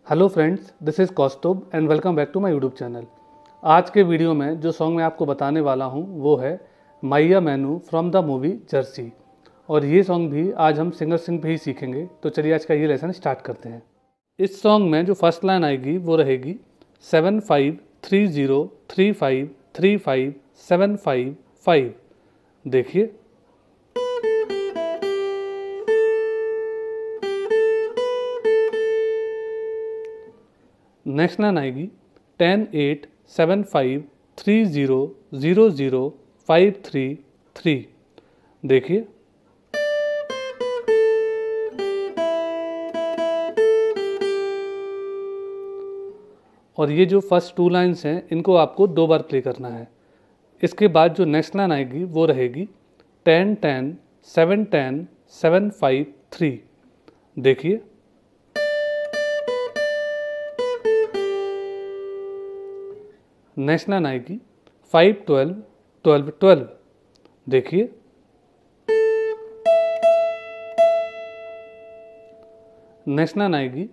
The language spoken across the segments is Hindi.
Hello friends, this is Kaustubh and welcome back to my YouTube channel. आज के वीडियो में जो सॉन्ग मैं आपको बताने वाला हूं वो है मैया मैनू फ्रॉम द मूवी जर्सी। और ये सॉन्ग भी आज हम सिंगर सिंह पे ही सीखेंगे। तो चलिए आज का ये लेसन स्टार्ट करते हैं। इस सॉन्ग में जो फर्स्ट लाइन आएगी वो रहेगी 753035357555। देखिए, नेक्स्ट लाइन आएगी 108753000533। देखिए, और ये जो फर्स्ट टू लाइन्स हैं इनको आपको 2 बार प्ले करना है। इसके बाद जो नेक्स्ट लाइन आएगी वो रहेगी 1010710753। देखिए, नेक्स्ट लाइन आएगी 5121212। देखिए, नेक्स्ट लाइन आएगी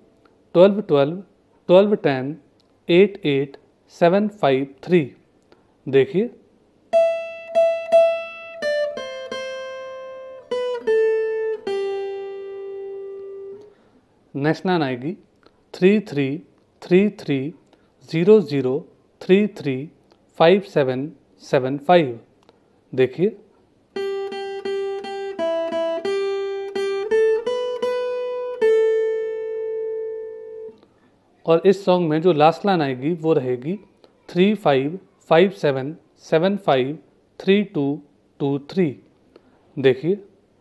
12121210888753। देखिए, नेक्स्ट लाइन आएगी 333300335775। देखिए, और इस सॉन्ग में जो लास्ट लाइन आएगी वो रहेगी 3557753223। देखिए,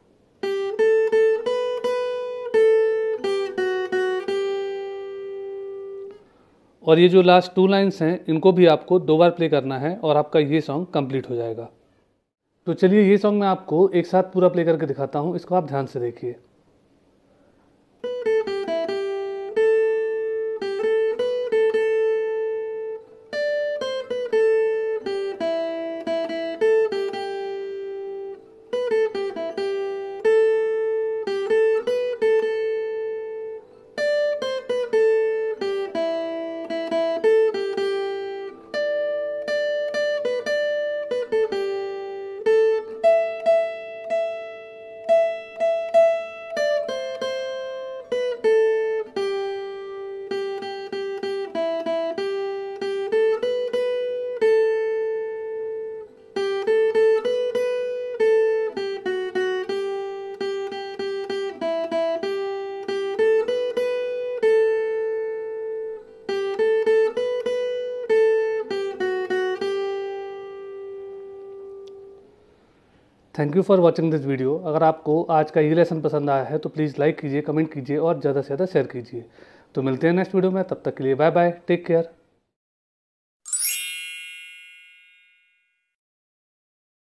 और ये जो लास्ट टू लाइन्स हैं इनको भी आपको 2 बार प्ले करना है और आपका ये सॉन्ग कंप्लीट हो जाएगा। तो चलिए ये सॉन्ग मैं आपको एक साथ पूरा प्ले करके दिखाता हूँ, इसको आप ध्यान से देखिए। Thank you for watching this video. अगर आपको आज का ये लेसन पसंद आया है तो प्लीज़ लाइक कीजिए, कमेंट कीजिए और ज़्यादा से ज़्यादा शेयर कीजिए। तो मिलते हैं नेक्स्ट वीडियो में, तब तक के लिए बाय बाय, टेक केयर।